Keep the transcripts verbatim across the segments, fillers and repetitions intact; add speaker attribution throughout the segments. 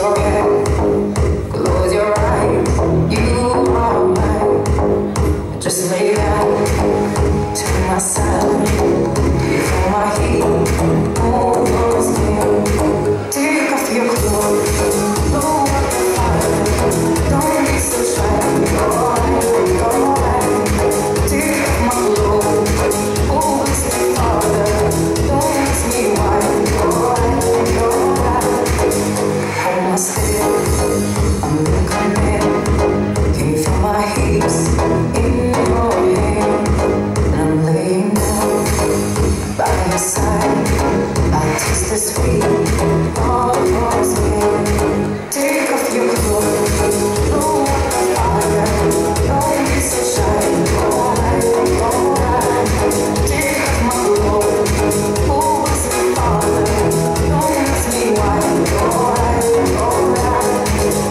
Speaker 1: your head, close your eyes, you are mine. Just lay down to my side, feel my heat on your skin. Take off your clothes, blow up the fire, don't be so shy. You're right, you're right. Take off my clothes, always stay farther, don't ask me why. You're right, you're right. Hold my step, I'm becoming. Can you feel my hips in your hand? And I'm laying down by your side. I taste the sweet of your skin. Take off your clothes, blow up the fire, don't be so shy. Alright, alright. Take off my clothes, always the father, don't ask me why. Alright, alright.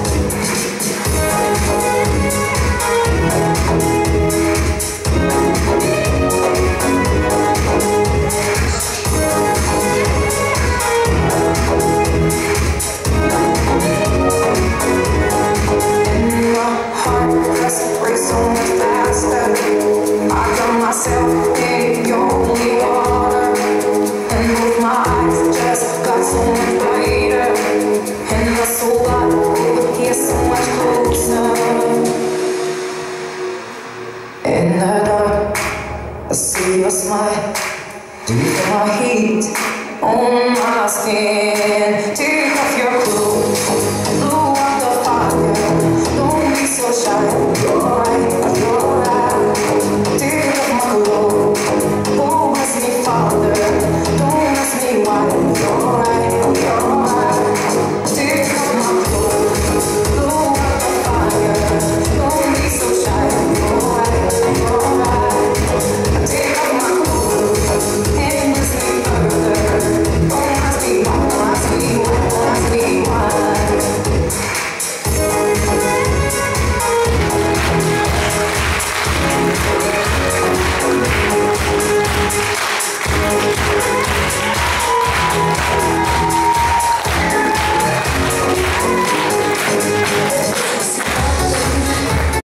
Speaker 1: Myself in your holy water, and with my eyes just got so much brighter, and my soul got here so much closer. In the dark, I see your smile. Do you feel my heat on my skin? Take off your clothes, blow out the fire. Don't be so shy. You're right.